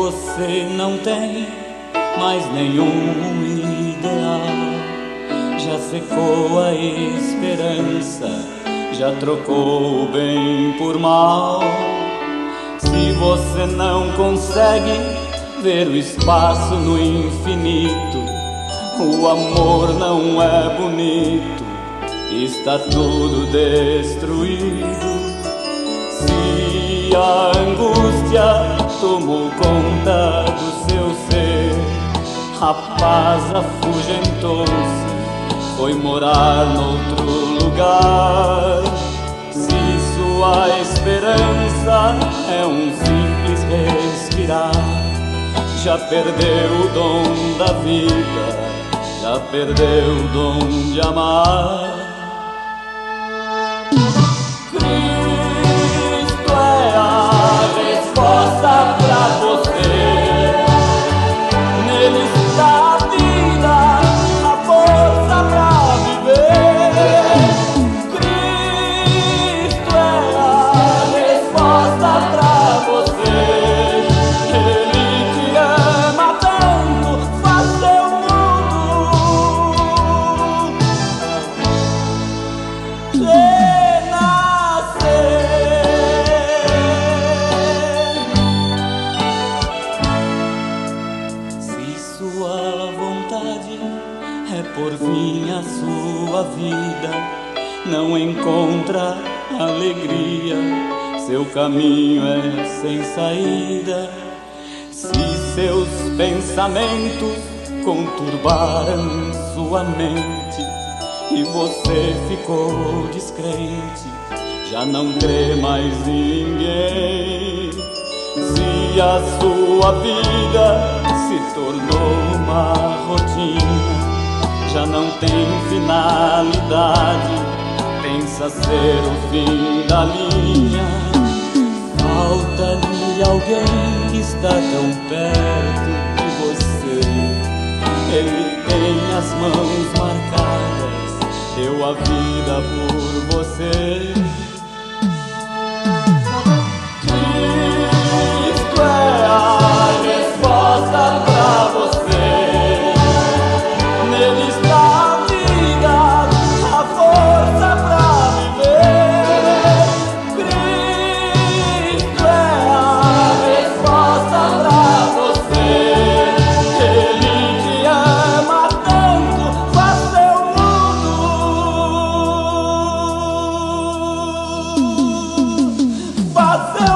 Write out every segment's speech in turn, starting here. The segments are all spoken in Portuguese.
você não tem mais nenhum ideal. Já secou a esperança, já trocou o bem por mal. Se você não consegue ver o espaço no infinito, o amor não é bonito, está tudo destruído. Se a angústia tomou conta do seu ser, a paz afugentou-se, foi morar noutro lugar. Se sua esperança é um simples respirar, já perdeu o dom da vida, já perdeu o dom de amar. Cristo é a resposta pra você, nele está a vida, a força pra viver. Cristo é a resposta pra você, ele te ama tanto, faz seu mundo renascer. Se sua vontade é por fim a sua vida, não encontra alegria, seu caminho é sem saída. Se seus pensamentos conturbaram sua mente e você ficou descrente, já não crê mais em ninguém. Se a sua vida se tornou uma rotina, já não tem finalidade, pensa ser o fim da linha. Falta-lhe alguém que está tão perto de você, ele tem as mãos marcadas, deu a vida por você. Cristo é a resposta pra você, nele está a vida, a força pra viver. Cristo é a resposta pra você, ele te ama tanto, faz seu mundo, faz seu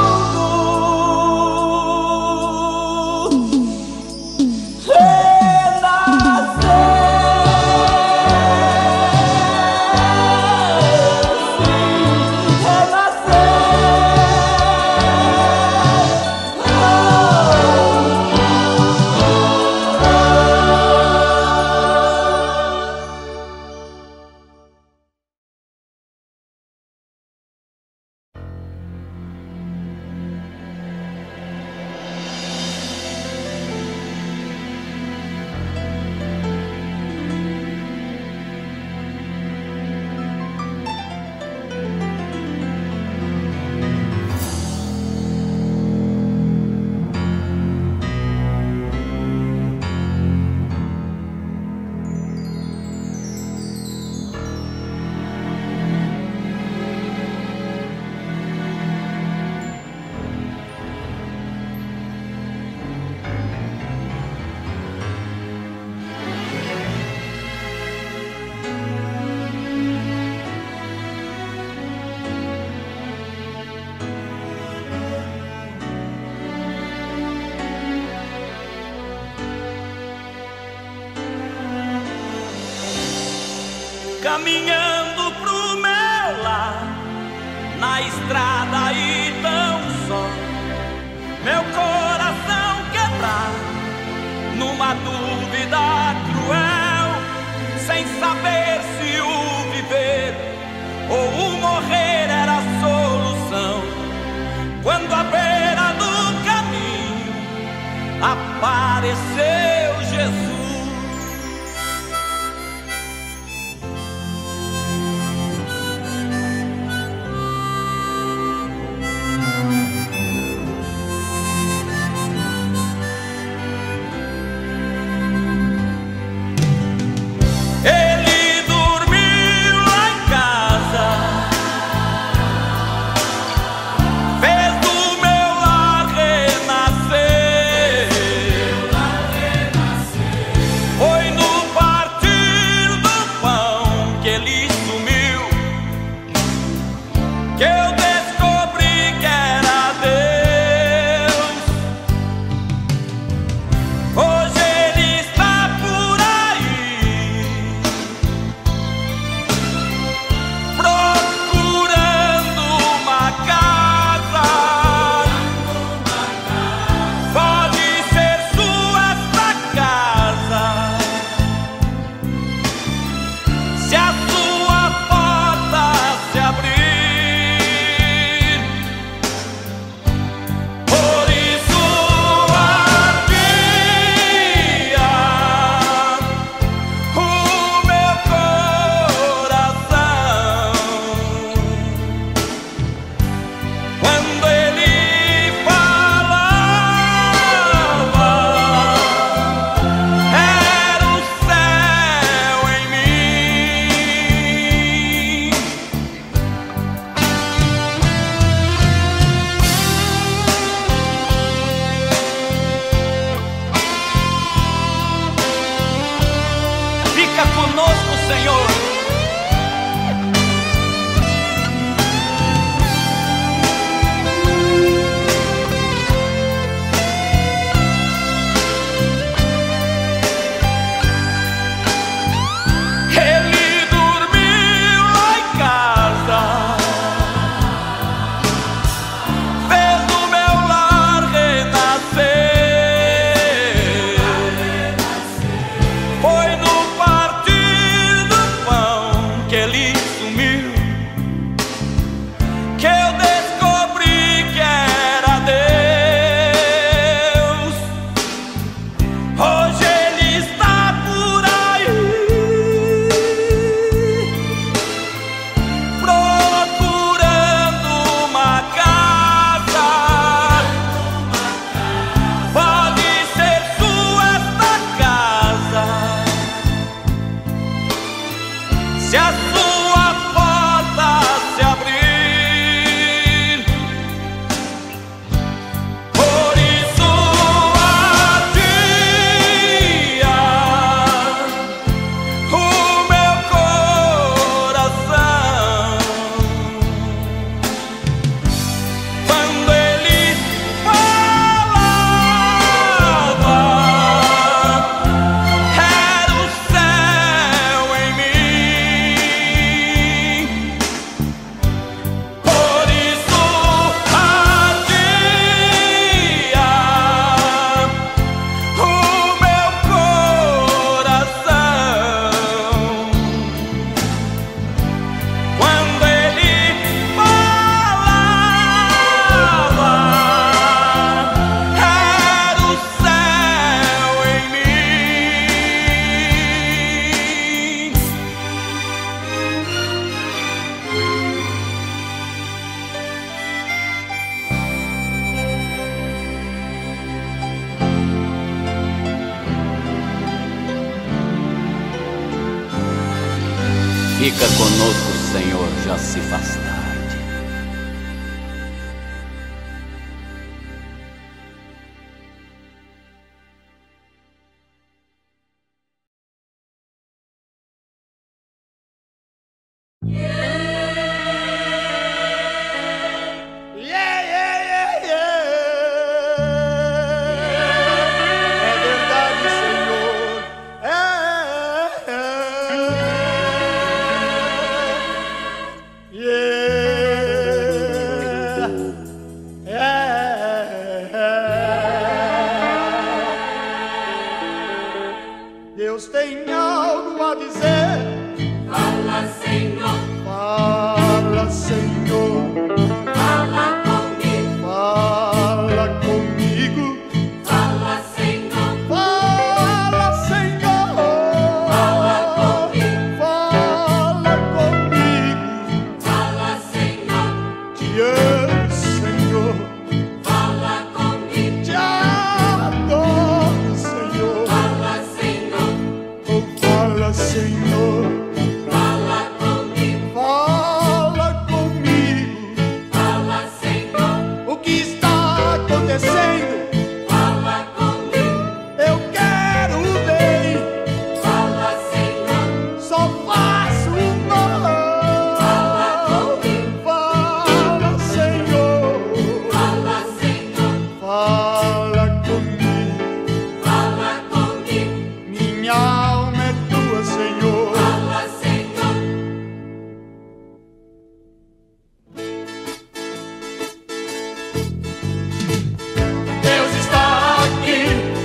caminhando pro meu lar, na estrada e tão só, meu coração quebrado, numa dúvida cruel, sem saber se o viver ou o morrer era a solução. Quando à beira do caminho apareceu Jesus. Fica conosco, Senhor, já se faz tarde. Deus tem algo a dizer. Fala, Senhor. Fala, Senhor. Fala comigo. Fala comigo. Fala, Senhor. Fala, Senhor. Fala comigo. Fala comigo. Fala, Senhor. Te amo, Senhor. Fala comigo. Te adoro, Senhor. Fala, Senhor. Oh, fala, Senhor. Fala comigo. Fala comigo. Fala, Senhor. O que está acontecendo? Fala comigo. Eu quero o bem. Fala, Senhor. Só faço o mal. Fala comigo. Fala, Senhor. Fala, Senhor. Fala comigo. Fala comigo. Minha alma é tua, Senhor. Fala, Senhor. Deus está aqui.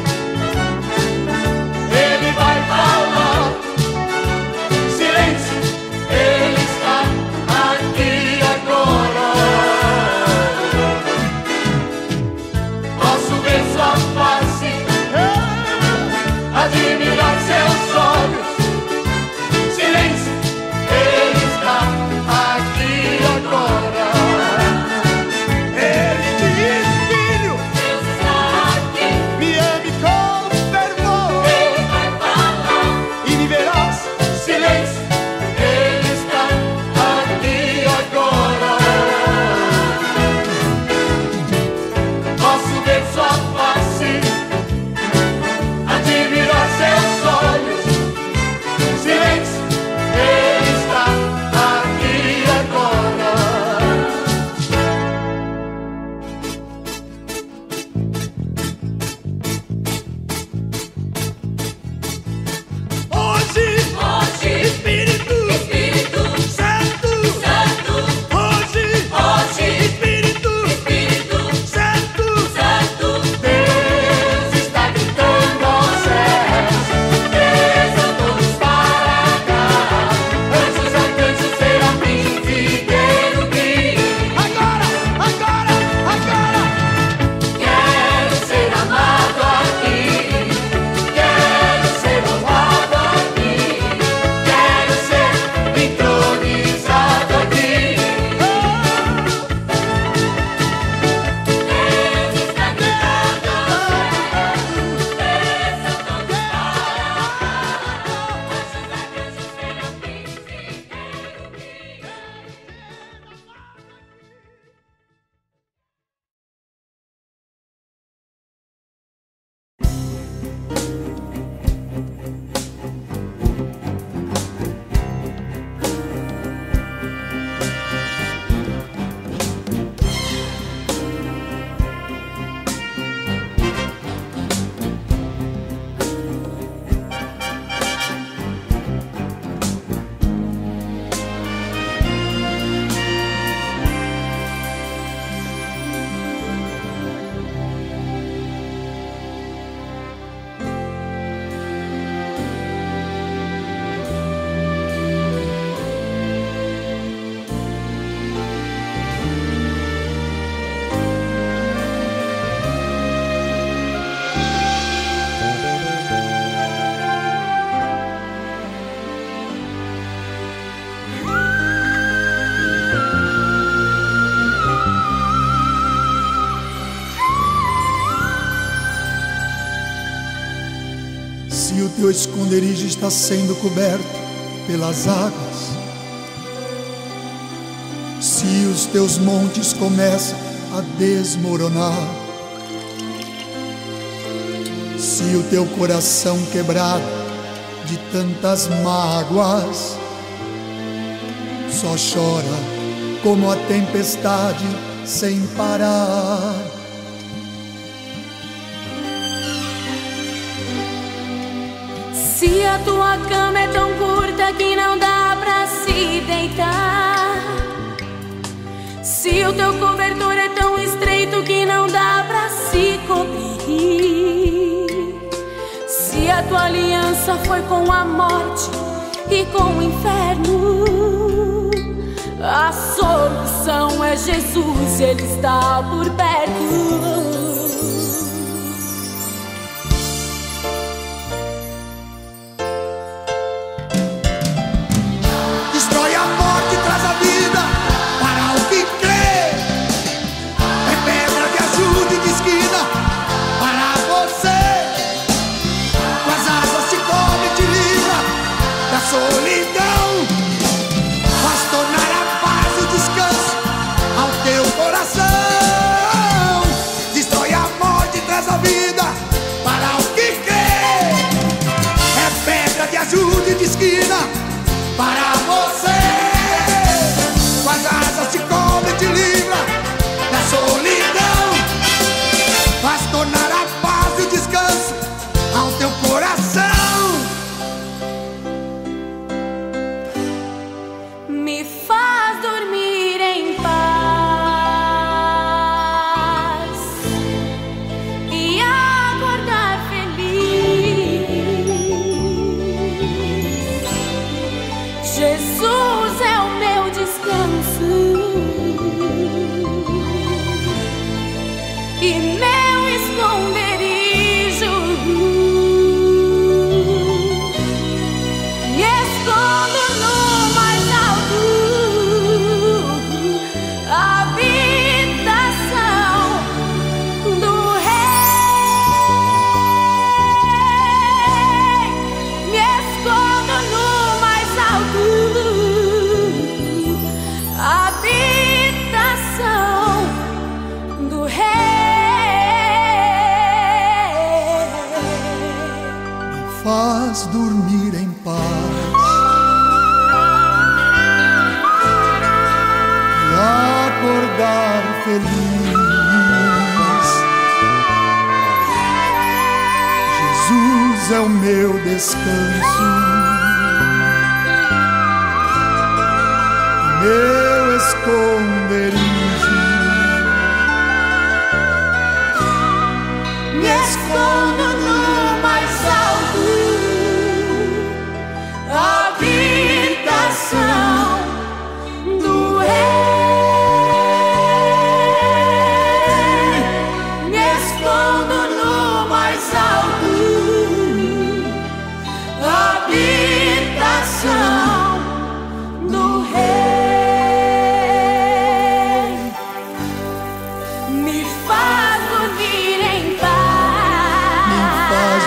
Ele vai falar. Silêncio. Ele está aqui agora. Posso ver sua face, admirar seus olhos. Silêncio. Ele está aqui agora. Ele diz, filho, Deus está aqui. me ame com fervor Ele vai falar. e me verás. Silêncio, ele está aqui agora. Posso ver sua face, admirar seus olhos. Silêncio, ele está aqui agora. Hoje, Espírito Santo. Hoje, Espírito Santo. Deus está gritando aos céus. Desçam todos para cá. Anjos, arcanjos, serafins e querubins. Agora. Quero ser amado aqui. Quero ser honrado aqui. Quero ser entronizado aqui. Deus está gritando aos céus. Desçam todos para cá. Anjos, arcanjos, serafins e querubins. Se o teu esconderijo está sendo coberto pelas águas, Se os teus montes começam a desmoronar, se o teu coração quebrado de tantas mágoas só chora como a tempestade sem parar, se a tua cama é tão curta que não dá pra se deitar, se o teu cobertor é tão estreito que não dá pra se cobrir, se a tua aliança foi com a morte e com o inferno, a solução é Jesus, Ele está por perto. Solidão faz tornar a paz e descanso ao teu coração. Destrói a morte e traz a vida para o que crê. É pedra de ajuda e de esquina para você. Com as asas te cobre e te livra da solidão. Faz tornar a paz e descanso ao teu coração. Me faz dormir em paz e acordar feliz. Jesus é o meu descanso e meu esconderijo. Me escondo no mais alto, habitação do Rei. Me escondo no mais alto, habitação do Rei. Faz dormir em paz e acordar feliz. Jesus é o meu descanso, meu esconderijo. Me escondo no mais alto, habitação do Rei. Me escondo no mais alto, habitação do Rei. Me faz dormir em paz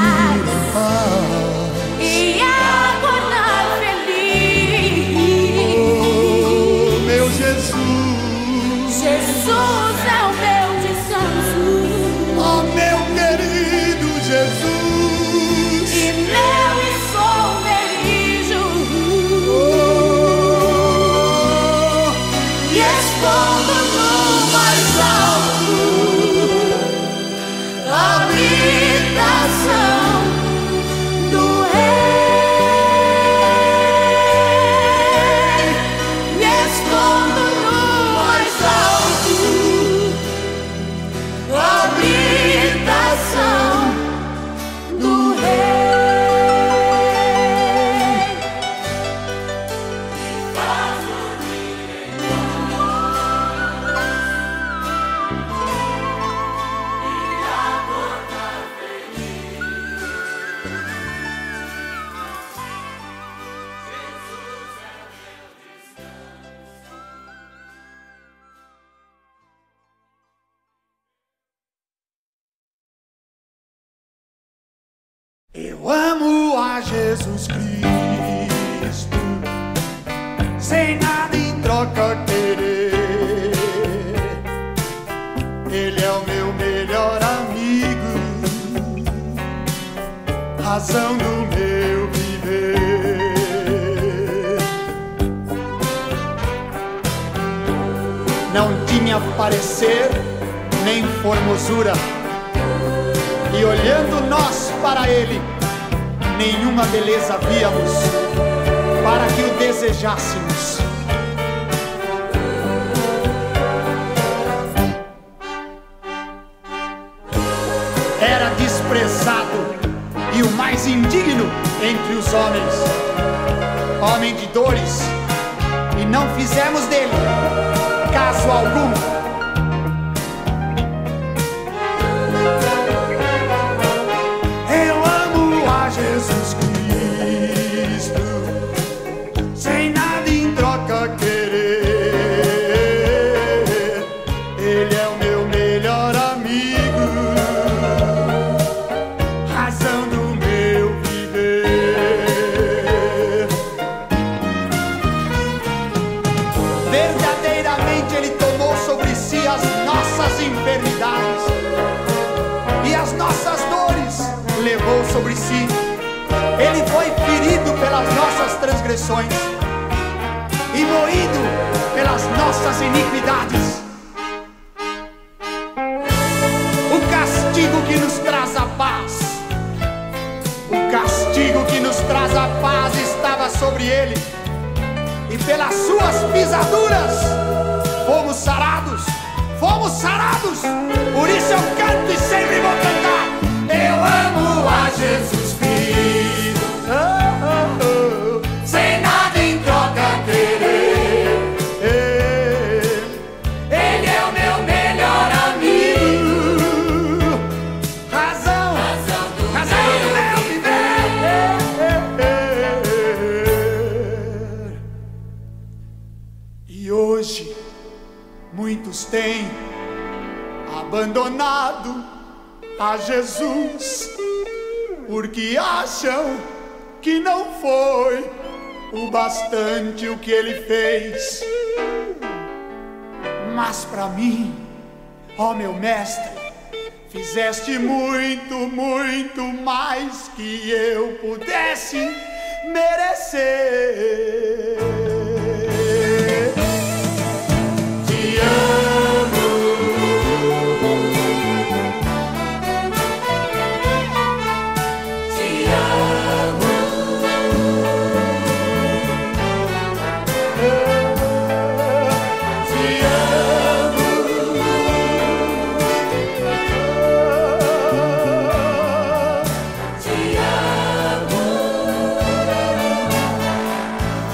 e acordar feliz. Oh, meu Jesus, Jesus é o meu descanso oh, meu querido Jesus. e meu esconderijo. Oh, Me escondo no mais alto, habitação do Rei. Me escondo no mais alto, habitação do Rei. Faz dormir em paz e acordar feliz. eu amo a Jesus Cristo, sem nada em troca querer. razão do meu viver. Não tinha parecer nem formosura, e olhando nós para ele, nenhuma beleza víamos para que o desejássemos. Era desprezado e o mais indigno entre os homens, homem de dores, e não fizemos dele caso algum. Eu amo a Jesus Cristo, sem nada em troca querer. Ele é o meu melhor amigo, razão do meu viver. Verdadeiramente ele tomou sobre si as nossas enfermidades e as nossas dores levou sobre si. Ele foi ferido pelas nossas transgressões e moído pelas nossas iniquidades. O castigo que nos traz a paz, o castigo que nos traz a paz estava sobre ele, e pelas suas pisaduras fomos sarados, fomos sarados. Por isso eu canto e sempre vou cantar. Eu amo a Jesus Cristo, sem nada em troca querer. Ele é o meu melhor amigo, razão do meu viver. E hoje muitos têm abandonado a Jesus, porque acham que não foi o bastante o que ele fez. Mas para mim, ó meu mestre, fizeste muito, muito mais que eu pudesse merecer. Te amo, te amo, te amo, te amo.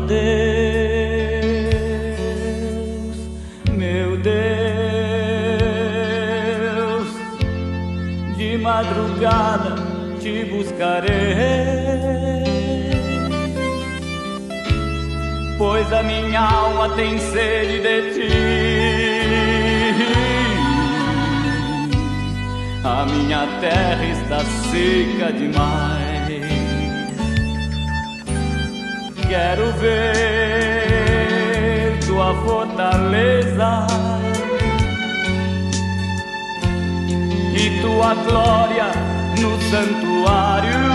Deus, meu Deus, de madrugada te buscarei, pois a minha alma tem sede de ti. A minha terra está seca demais. Quero ver tua fortaleza e tua glória no santuário,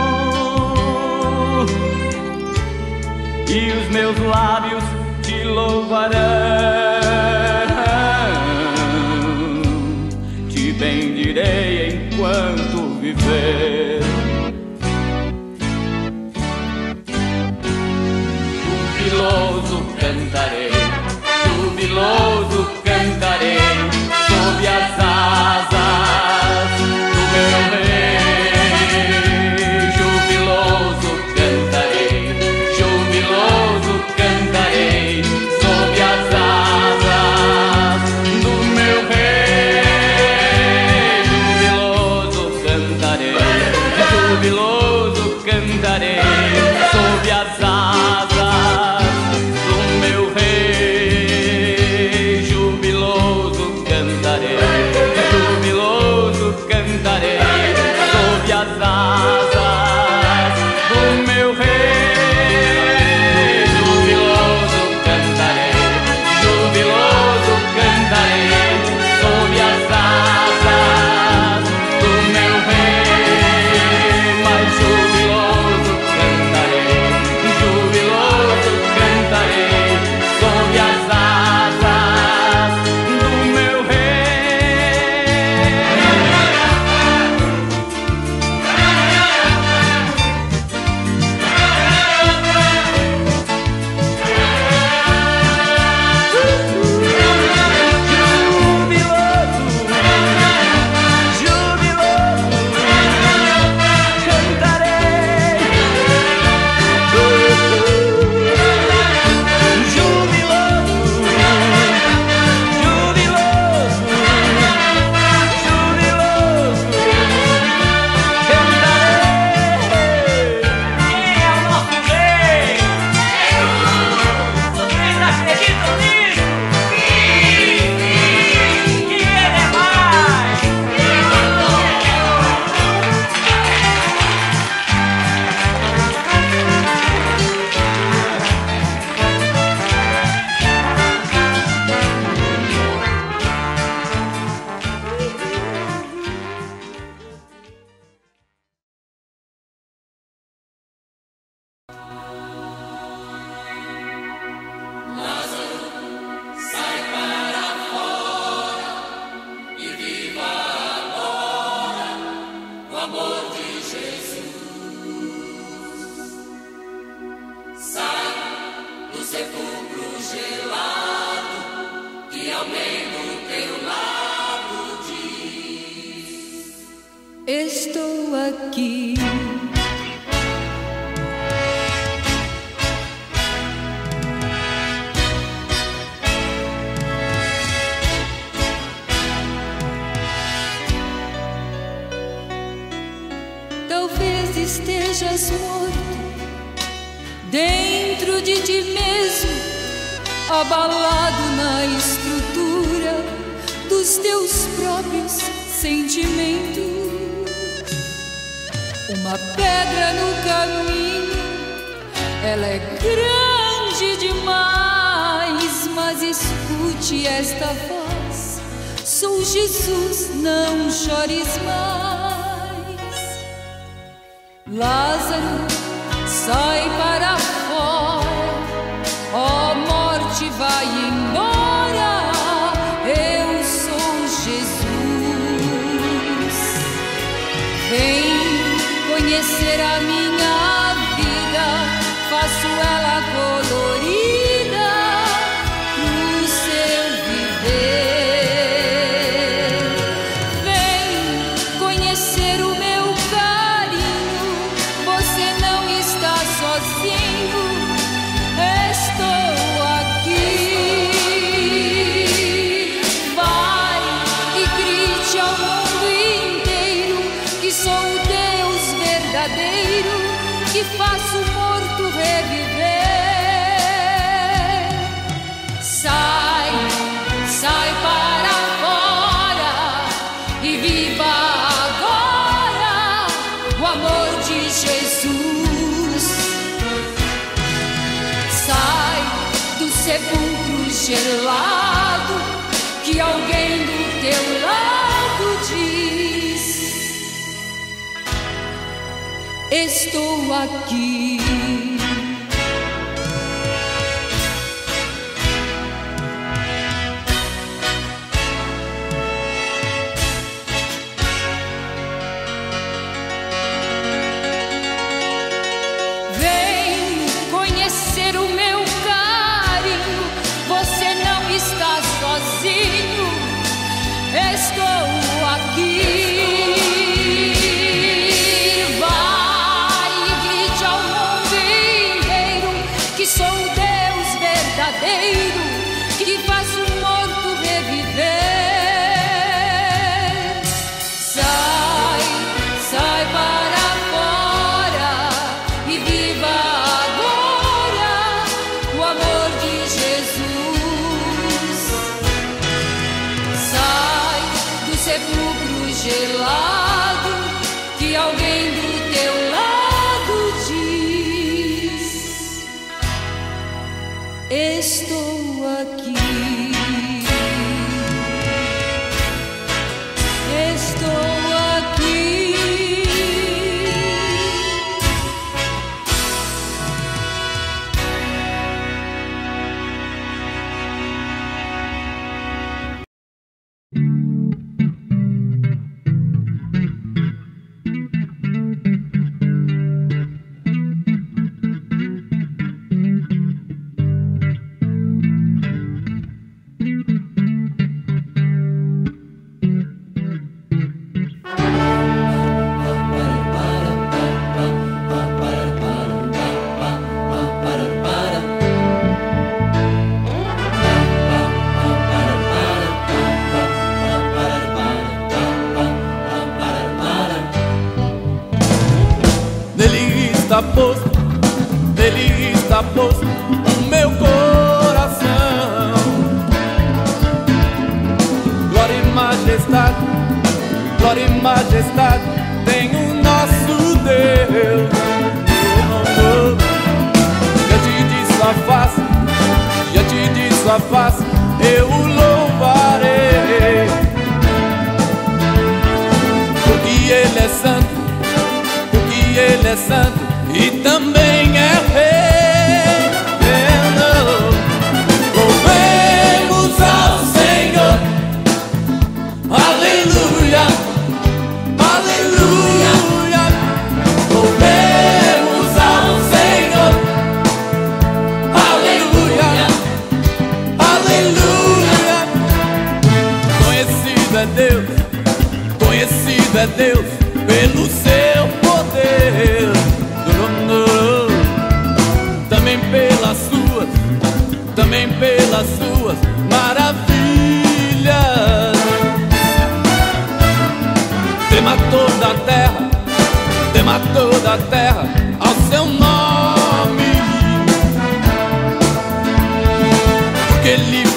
e os meus lábios te louvarão, te bendirei enquanto viver. Jubiloso cantarei, jubiloso cantarei, sob as asas do meu rei. Jubiloso cantarei, jubiloso cantarei, sob as asas do meu rei. Jubiloso cantarei, jubiloso cantarei, sob as asas do meu rei. Jubiloso cantarei, jubiloso cantarei, sob as asas do meu rei. Jubiloso cantarei, jubiloso cantarei, sob as asas do meu rei. Mais jubiloso cantarei, jubiloso cantarei, sob as asas do meu Estou aqui. Talvez estejas morto dentro de ti mesmo, abalado na estrutura dos teus próprios sentimentos. Uma pedra no caminho, ela é grande demais, mas escute esta voz: sou Jesus, não chores mais. Lázaro, sai para fora, ó morte, vai embora. Eu sou Jesus. Vem conhecer a minha vida, faço ela colorida pro seu viver. Vem conhecer o meu carinho, você não está sozinho. sepulcro gelado, que alguém do teu lado diz: estou aqui. Estou aqui. Vai e grite ao mundo inteiro que sou o Deus verdadeiro, que faz o morto reviver. Sai, sai para fora e viva agora o amor de Jesus. Sai do sepulcro gelado, que alguém do teu lado diz: estou aqui. Estou aqui. Nele está posto o meu coração. Glória e majestade tem o nosso Deus. Diante de sua face, eu o louvarei. Porque Ele é santo, porque Ele é santo e também é rei. Louvemos ao Senhor, aleluia, aleluia. Louvemos ao Senhor, aleluia, aleluia. Conhecido é Deus pelo seu poder, também pelas suas maravilhas. Tema toda a terra ao seu nome. Porque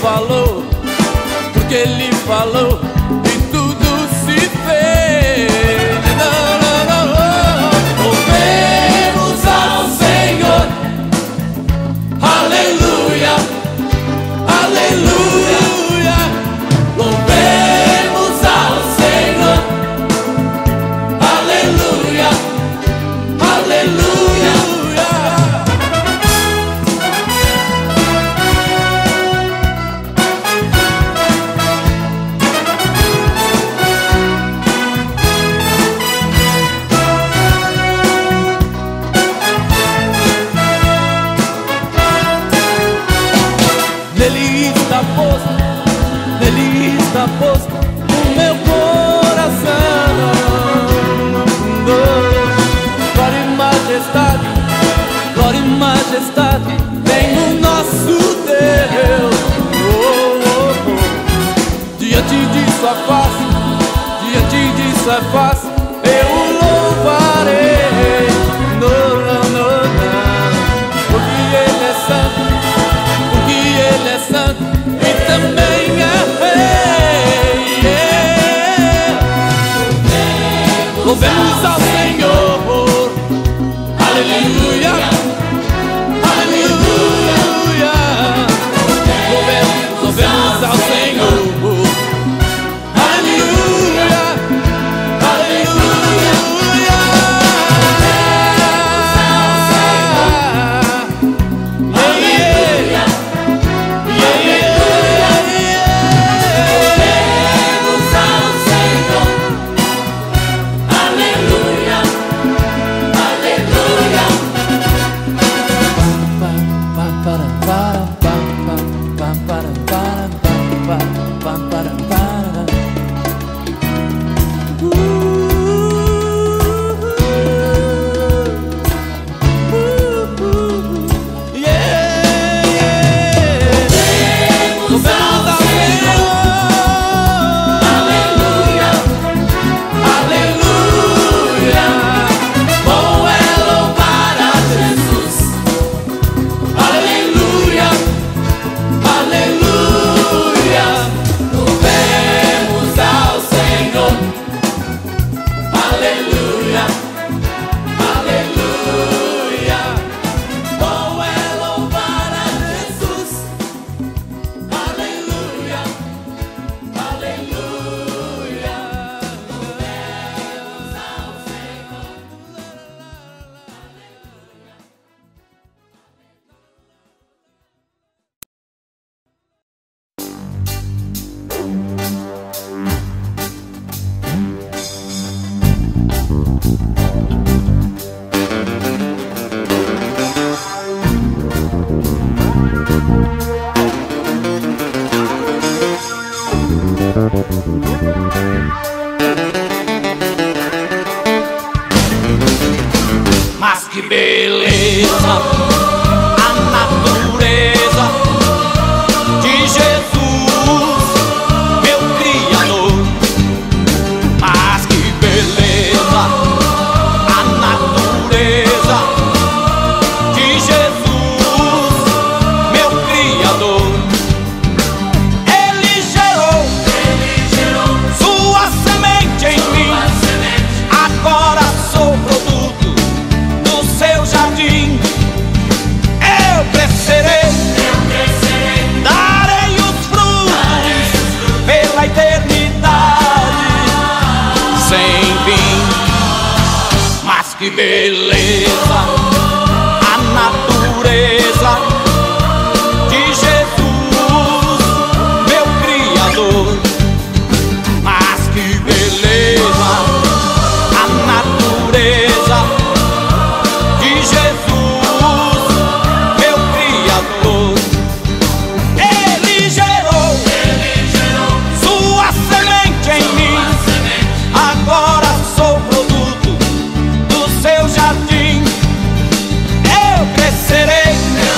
Ele falou e tudo se fez. Louvemos ao Senhor, aleluia, aleluia. Louvemos ao Senhor, aleluia, aleluia. Nele está posto o meu coração. Glória e majestade tem o nosso Deus. Diante de sua face, eu o louvarei. Porque Ele é santo e também é rei. Louvemos ao Senhor, aleluia, aleluia. Mas que beleza, a natureza de Jesus, meu Criador. Mas que beleza, a natureza de Jesus, meu Criador. Ele gerou sua semente em mim. Agora sou produto do seu jardim. Eu crescerei, darei os frutos pela eternidade sem fim. Mas que beleza, a natureza de Jesus, meu Criador. Mas que beleza, a natureza de Jesus, meu Criador. Ele gerou sua semente em mim. Agora sou produto do seu jardim. Eu crescerei,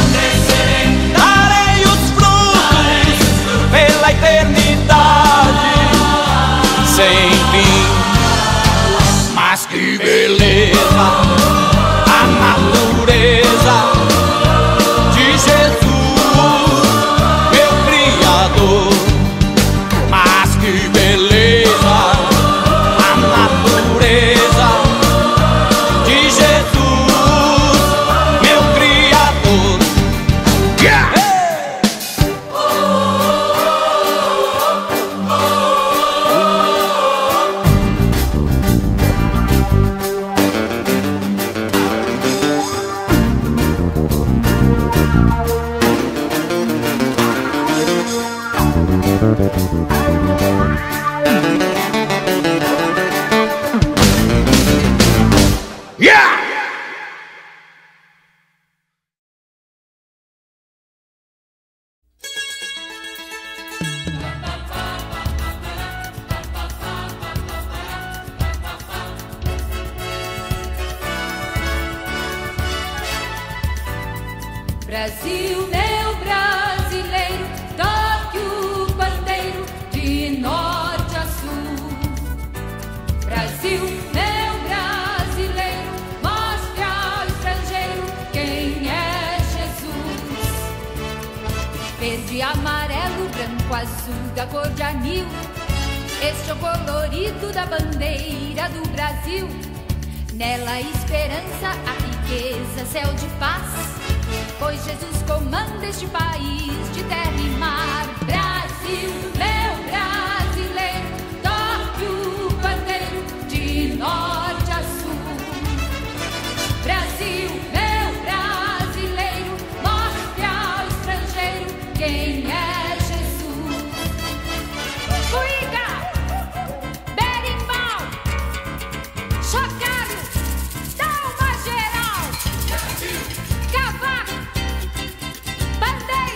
darei os frutos pela eternidade sem fim. Mas que beleza, a natureza de Jesus, meu Criador. Mas que beleza, a natureza de Jesus, meu Criador. Yeah! Yeah! Brasil, meu brasileiro, toque o pandeiro de norte a sul. Brasil, meu brasileiro, mostre ao estrangeiro quem é Jesus. Verde, amarelo, branco, azul, da cor de anil, este é o colorido da bandeira do Brasil. Nela a esperança, a riqueza, céu de paz, pois Jesus comanda este país de terra e mar. Brasil, meu brasileiro, toque o pandeiro de norte a sul. Brasil, meu brasileiro, mostre ao estrangeiro quem é Jesus. Cuiga, berimbau, chocalho, dá uma geral. Cavaco, bandeira.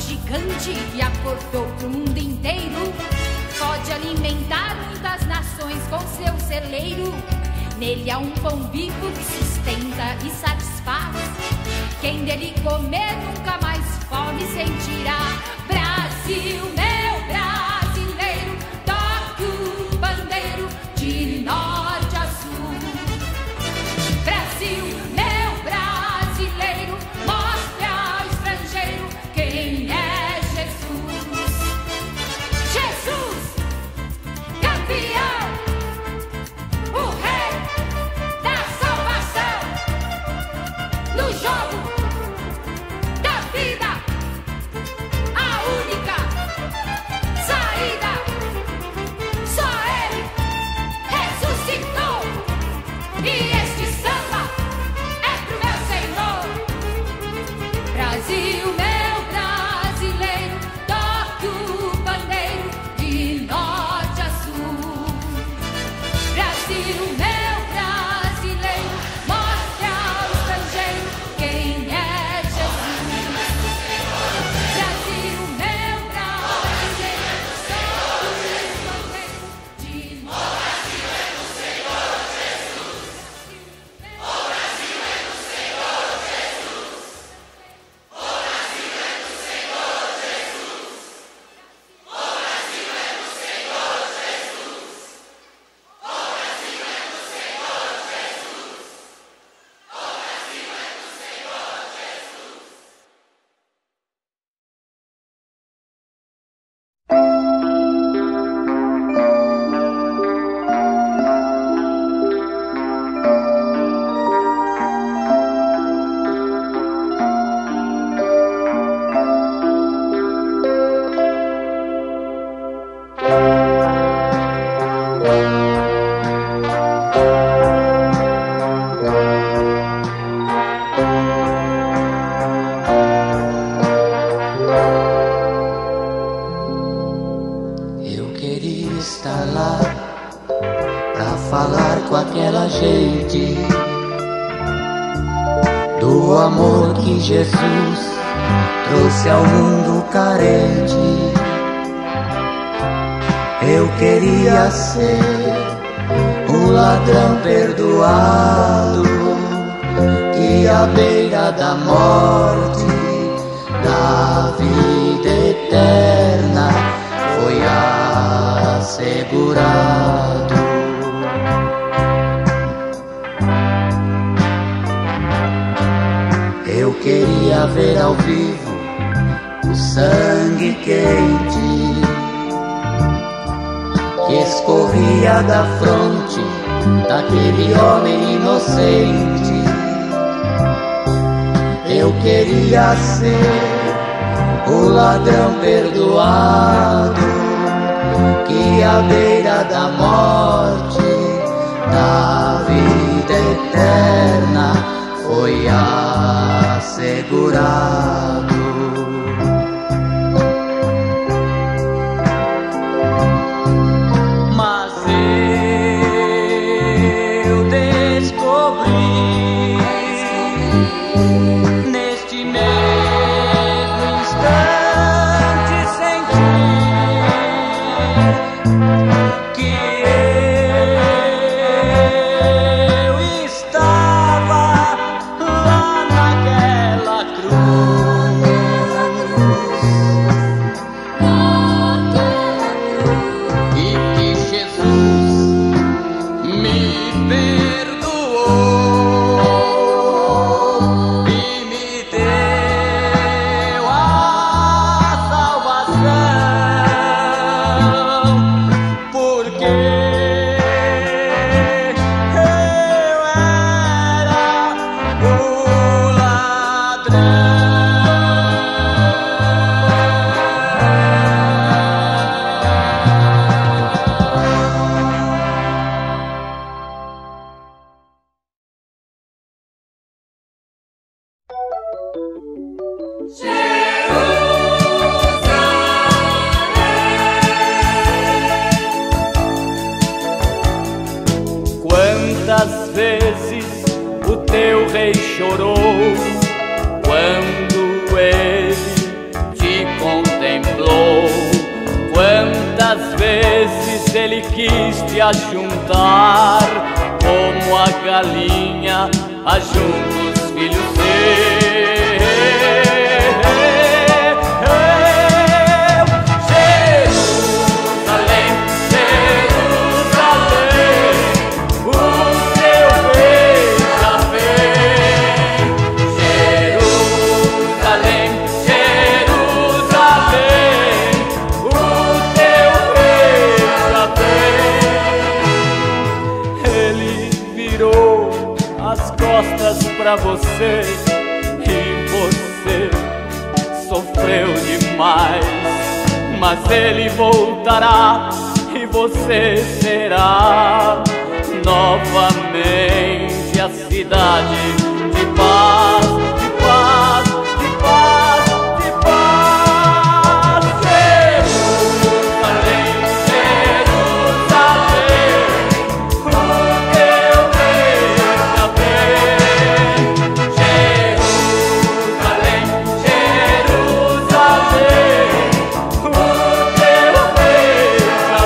gigante e acordou pro mundo inteiro. Pode alimentar muitas nações com seu celeiro. Nele há um pão vivo que sustenta e satisfaz. Quem dele comer nunca mais fome sentirá. Brasil, meu brasileiro, toque o bandeiro de norte a sul. Brasil, meu brasileiro, mostre ao estrangeiro quem é Jesus. Jesus, campeão, o rei da salvação. No jogo da vida, a única saída. Só ele ressuscitou. E este samba é pro meu Senhor. Brasil, meu brasileiro, toque o bandeiro de norte a sul. Brasil, meu brasileiro, mostre ao estrangeiro quem é Jesus. Brasil, meu brasileiro, toque o bandeiro de norte a sul. Eu queria estar lá pra falar com aquela gente do amor que Jesus trouxe ao mundo carente. Eu queria ser um ladrão perdoado que à beira da morte, da vida eterna, foi assegurado. Eu queria ver ao vivo o sangue quente que escorria da fronte daquele homem inocente. Eu queria ser o ladrão perdoado que à beira da morte, da vida eterna, foi assegurado. Mas eu descobri neste mesmo instante, senti que eu estava lá naquela cruz, e que Jesus me perdoou e me deu a salvação, porque eu era o ladrão. Quantas vezes o teu rei chorou quando ele te Muitas vezes ele quis te ajuntar, como a galinha ajunta os filhos seus. Jerusalém, Jerusalém, o teu rei já vem. Jerusalém, Jerusalém, o teu rei já vem. Ele virou as costas pra você e você sofreu demais, mas ele voltará e você será novamente a cidade de paz, de paz, de paz, de paz. Jerusalém, Jerusalém, o teu rei já vem. Jerusalém, Jerusalém, o teu rei já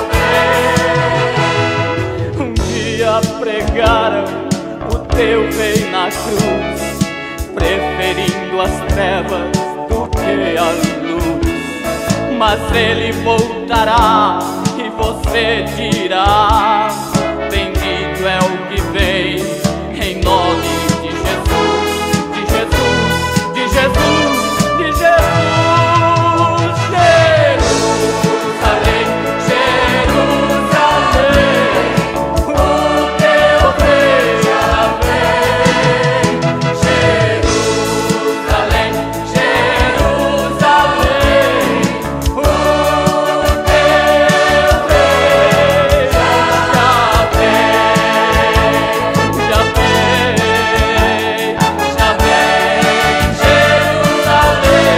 vem. Um dia pregaram o teu rei na cruz, preferindo as trevas do que a luz. Mas ele voltará e você dirá: bendito é o que vem, em nome de Jesus, de Jesus, de Jesus, de Jesus. Jerusalém, Jerusalém, o teu rei já vem. Jerusalém, Jerusalém, o teu rei já vem. Já vem, já vem, Jerusalém.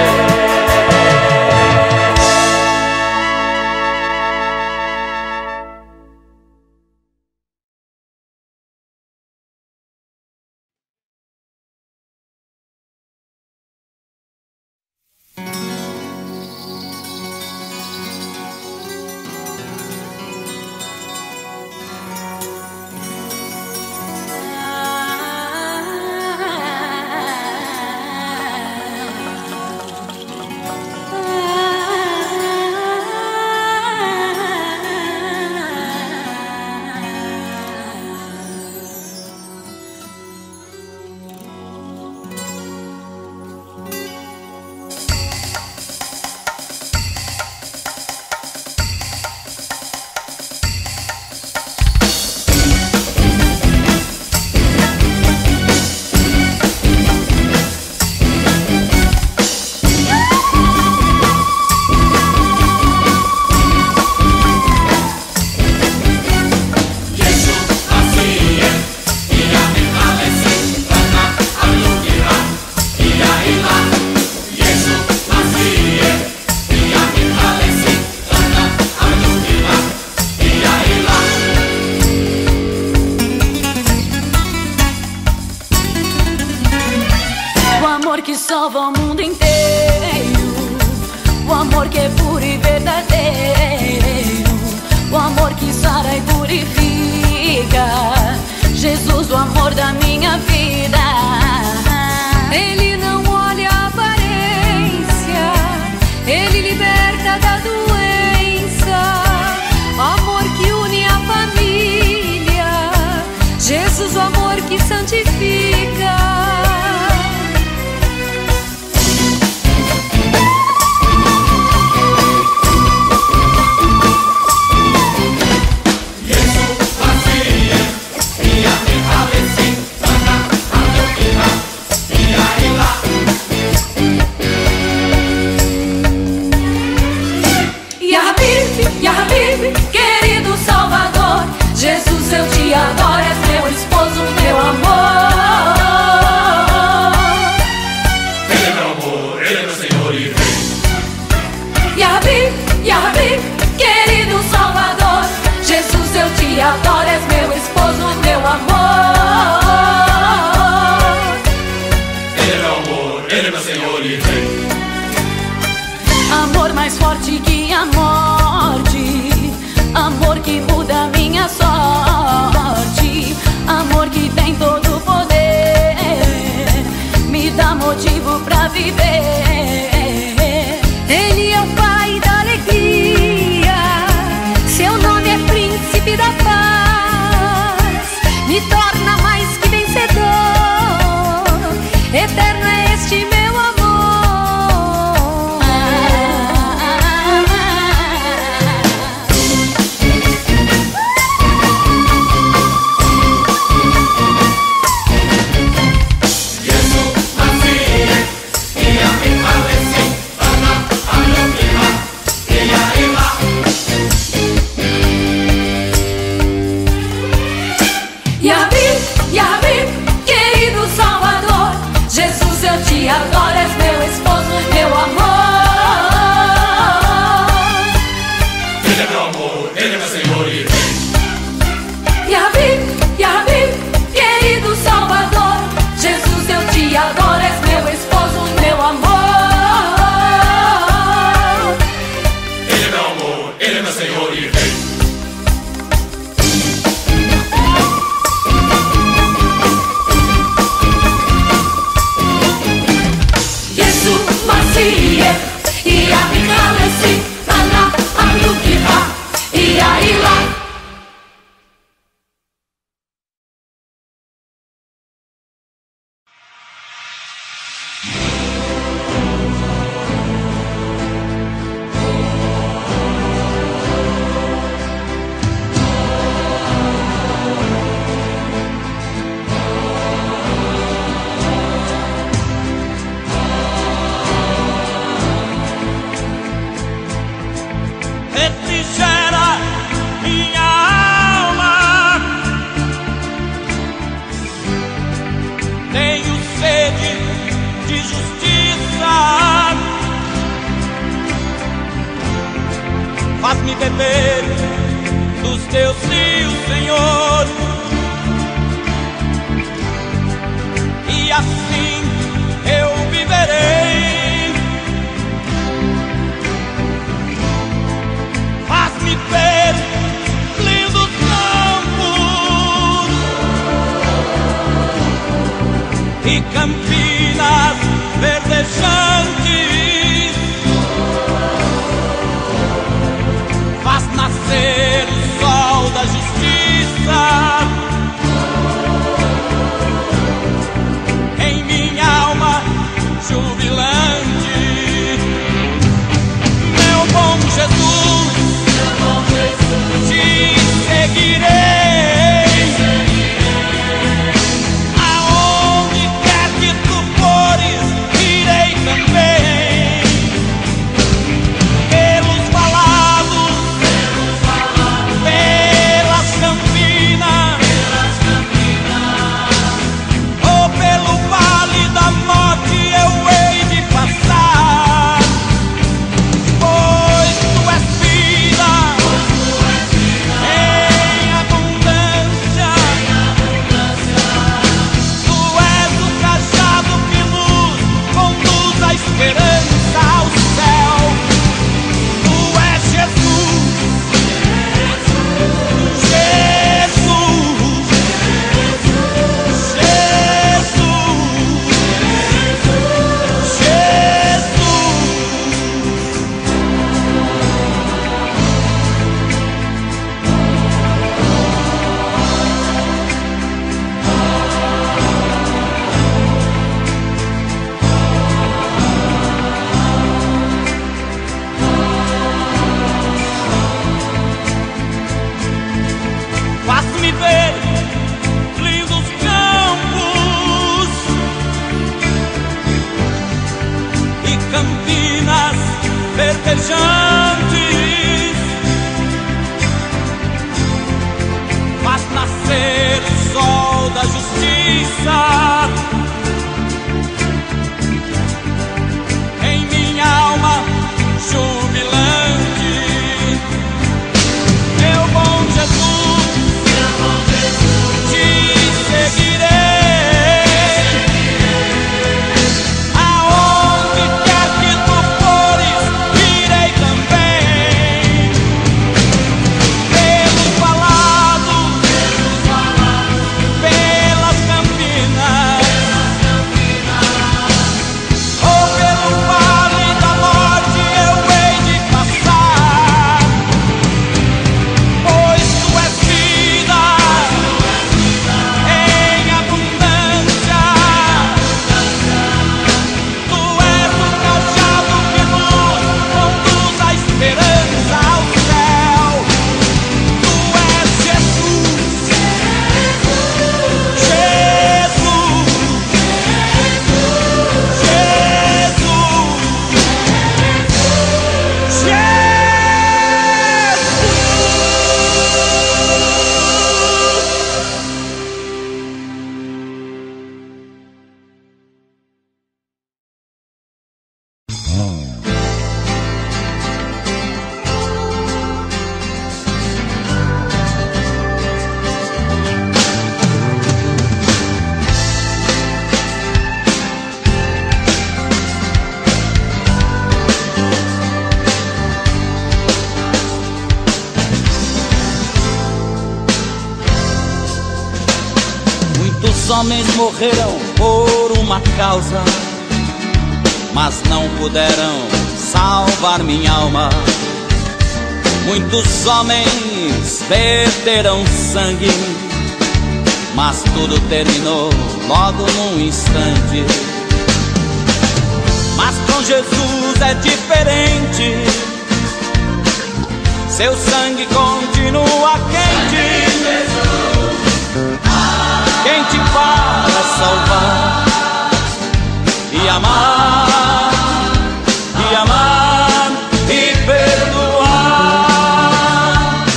Que salva o mundo inteiro, o amor que é puro e verdadeiro, o amor que sara e purifica, Jesus, o amor da minha vida. Ele não olha a aparência, ele liberta da doença, amor que une a família, Jesus, o amor que santifica. Querido Salvador, Jesus, eu te adoro, és meu esposo, meu amor. Ele é meu amor, ele é meu Senhor e Rei. Ya Habib, querido Salvador, Jesus, eu te adoro, és meu esposo, meu amor. Ele é meu amor, ele é meu Senhor e Rei. Amor mais forte que a morte, amor que muda minha sorte, amor que tem todo o poder, me dá motivo pra viver. Ele é o Pai da alegria, seu nome é Príncipe da paz, me torna mais que vencedor, eterno é este meu amor. Yahweh, querido Salvador, Jesus, eu te adoro, és meu esposo, meu amor. Ele é meu amor, Ele é meu Senhor e Rei. Yahweh, querido Salvador, Jesus, eu te adoro, és meu esposo, meu amor. Ele é meu amor, Ele é meu Senhor e Rei. Refrigera minha alma, tenho sede de justiça, faz-me beber dos teus rios, Senhor, e assim eu viverei. Faz-me ver lindos campos e campinas verdejantes. Faz nascer o sol da justiça em minha alma jubilante. Meu bom Jesus, te seguirei, aonde quer que tu fores, irei também, pelos valados, pelas campinas, ou pelo vale da morte eu hei de passar, pois tu és vida em abundância, tu és o cajado que nos conduz a esperança ao céu, tu és Jesus, Jesus, faz-me ver lindos campos e campinas verdejantes. Faz nascer o sol da justiça em minha alma jubilante. Meu bom Jesus, te seguirei, aonde quer que tu fores, irei também. Muitos homens morreram por uma causa, mas não puderam salvar minha alma. Muitos homens verteram sangue, mas tudo terminou logo num instante. Mas com Jesus é diferente, seu sangue continua quente, quente para salvar e amar, e amar e perdoar.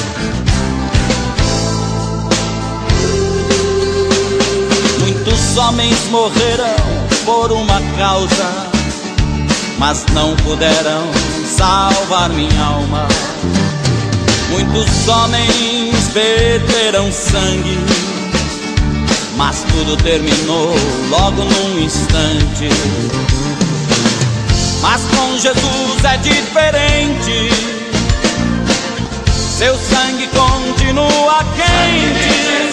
Muitos homens morreram por uma causa, mas não puderam salvar minha alma. Muitos homens verteram sangue, mas tudo terminou logo num instante. Mas com Jesus é diferente, seu sangue continua quente,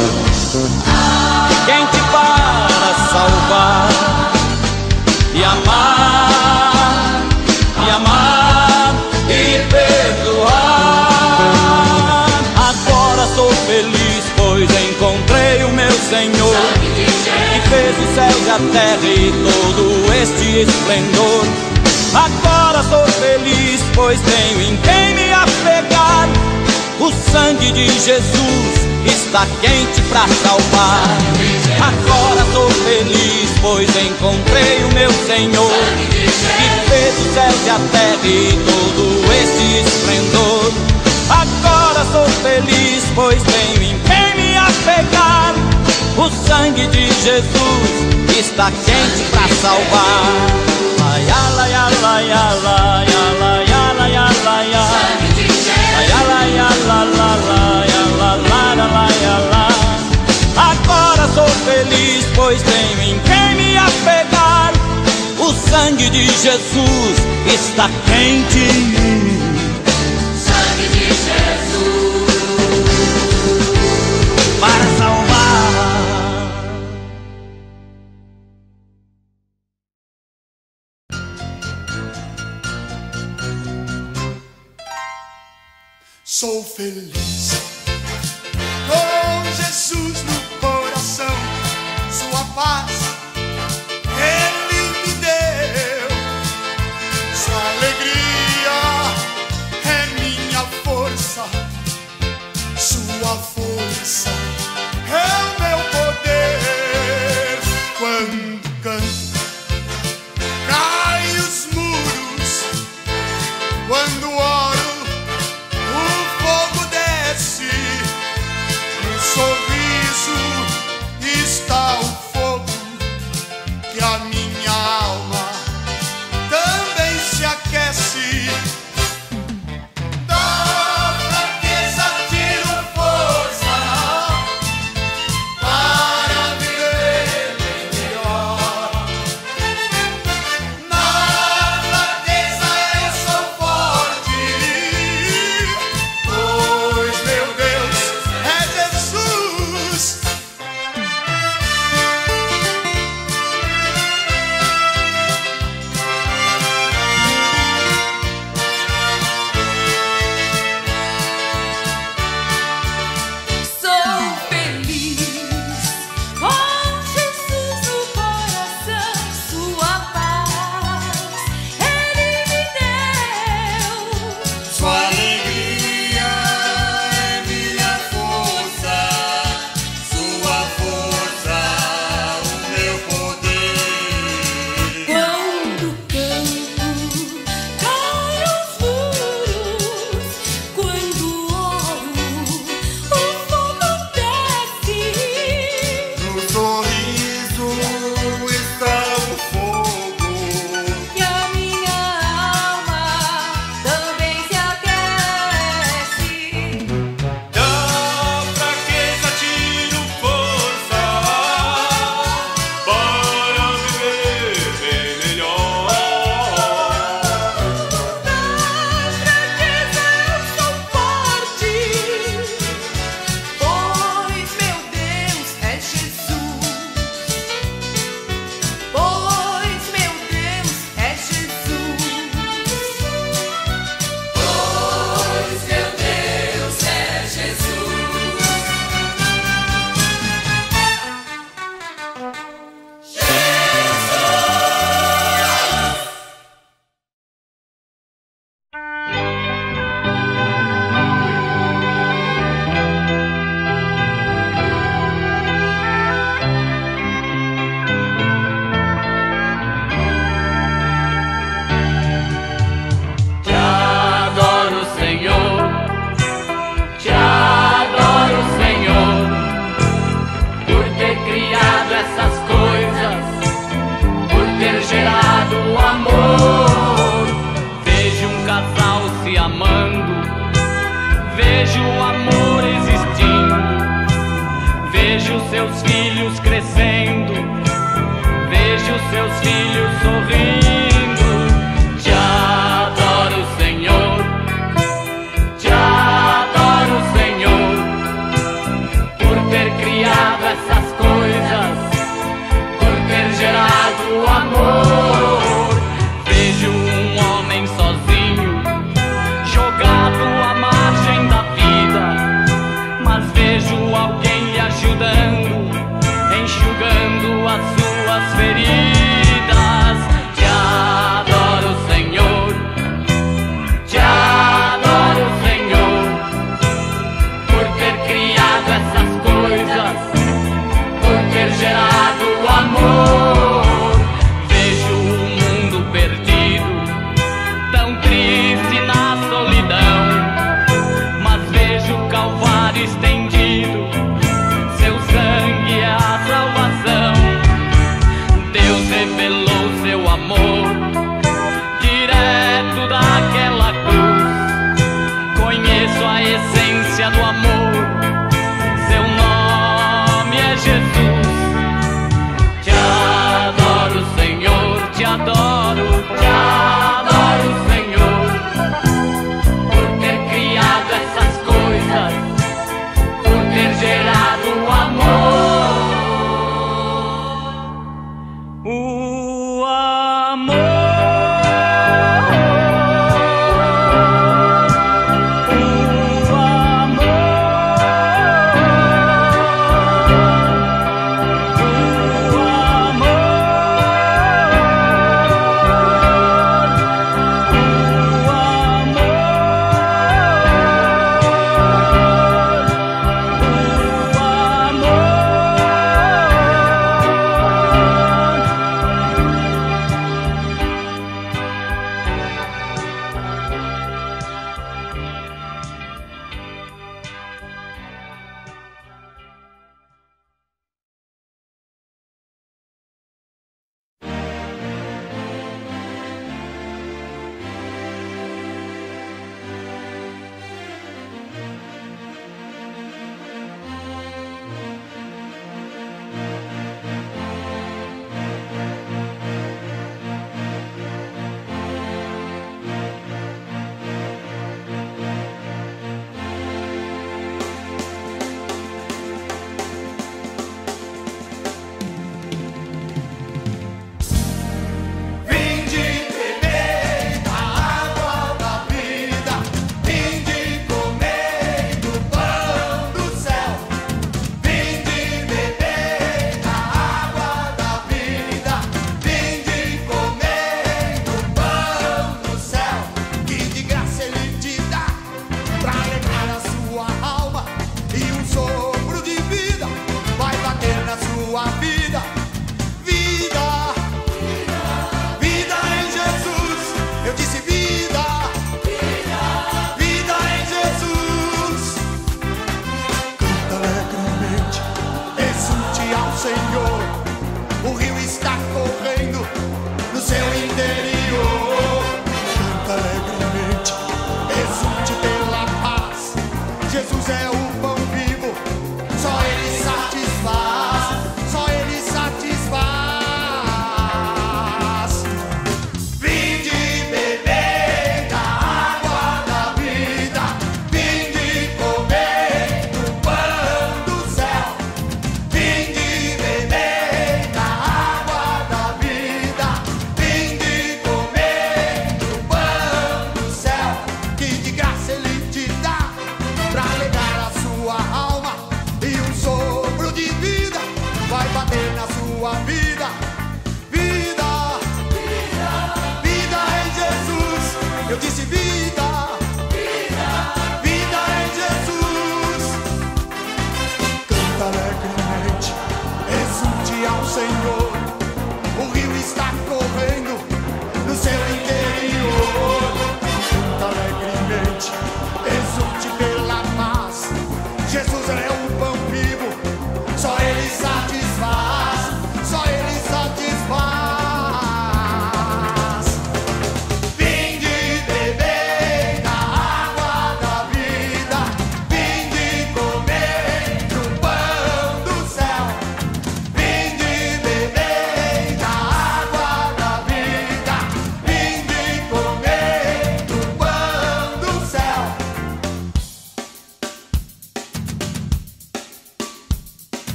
quente para salvar e amar, e amar e perdoar. Agora sou feliz, pois encontrei o meu Senhor, que fez o céu e a terra e todo este esplendor. Agora sou feliz, pois tenho em quem me apegar. O sangue de Jesus está quente para salvar. Agora sou feliz, pois encontrei o meu Senhor, que fez o céu e a terra e todo este esplendor. Agora sou feliz, pois tenho em quem me apegar. O sangue de Jesus está quente para salvar. Ai, ai, ai, ai, ai, ai, ai, ai, ai, ai, ai. Agora sou feliz, pois tenho em quem me apegar. O sangue de Jesus está quente. Sangue de Jesus Para salvar. Sou feliz com Jesus no coração, sua paz Ele me deu, sua alegria é minha força, sua força é o meu poder. Quando canto, caem os muros, quando oro, o fogo desce, um sorriso se amando. Vejo